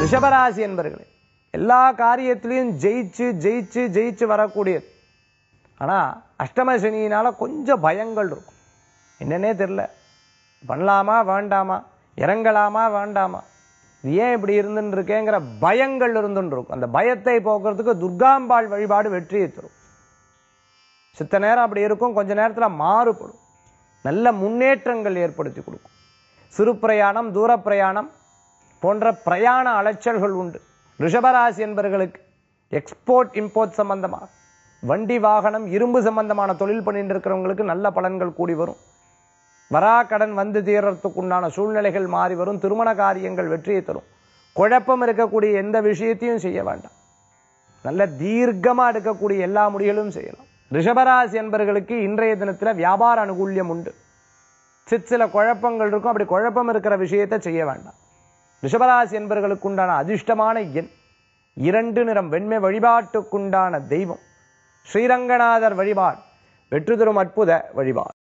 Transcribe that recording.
ரிஷபராசி என்பர்களே, எல்லா காரியத்திலையும் ஜெயிச்சு ஜெயிச்சு ஜெயிச்சு வரக்கூடியது. ஆனால் அஷ்டம சனியினால கொஞ்சம் பயங்கள் இருக்கும். என்னன்னே தெரில, பண்ணலாமா வேண்டாமா, இறங்கலாமா வேண்டாமா, இது ஏன் இப்படி இருந்துன்னு இருக்கேங்கிற பயங்கள் இருந்துன்னு இருக்கும். அந்த பயத்தை போக்குறதுக்கு துர்காம்பாள் வழிபாடு வெற்றியை தரும். சித்த நேரம் அப்படி இருக்கும், கொஞ்ச நேரத்தில் மாறுபடும். நல்ல முன்னேற்றங்கள் ஏற்படுத்தி கொடுக்கும். சிறு பிரயாணம், தூர பிரயாணம் போன்ற பிரயாண அலைச்சல்கள் உண்டு. ரிஷபராசி என்பவர்களுக்கு எக்ஸ்போர்ட் இம்போர்ட் சம்பந்தமாக, வண்டி வாகனம் இரும்பு சம்பந்தமான தொழில் பண்ணிட்டு இருக்கிறவங்களுக்கு நல்ல பலன்கள் கூடி வரும். வரா கடன் வந்து தீர்றதுக்குண்டான சூழ்நிலைகள் மாறி வரும். திருமண காரியங்கள் வெற்றியை தரும். குழப்பம் இருக்கக்கூடிய எந்த விஷயத்தையும் செய்ய வேண்டாம். நல்ல தீர்க்கமாக எடுக்கக்கூடிய எல்லா முடிகளும் செய்யலாம். ரிஷபராசி என்பவர்களுக்கு இன்றைய தினத்தில் வியாபார அனுகூல்யம் உண்டு. சில குழப்பங்கள் இருக்கும், அப்படி குழப்பம் இருக்கிற விஷயத்தை செய்ய வேண்டாம். ரிஷபராசி என்பவர்களுக்கு உண்டான அதிர்ஷ்டமான எண் 2 நிறம். வெண்மை. வழிபாட்டுக்குண்டான தெய்வம் ஸ்ரீரங்கநாதர் வழிபாடு வெற்றி தரும் அற்புத வழிபாடு.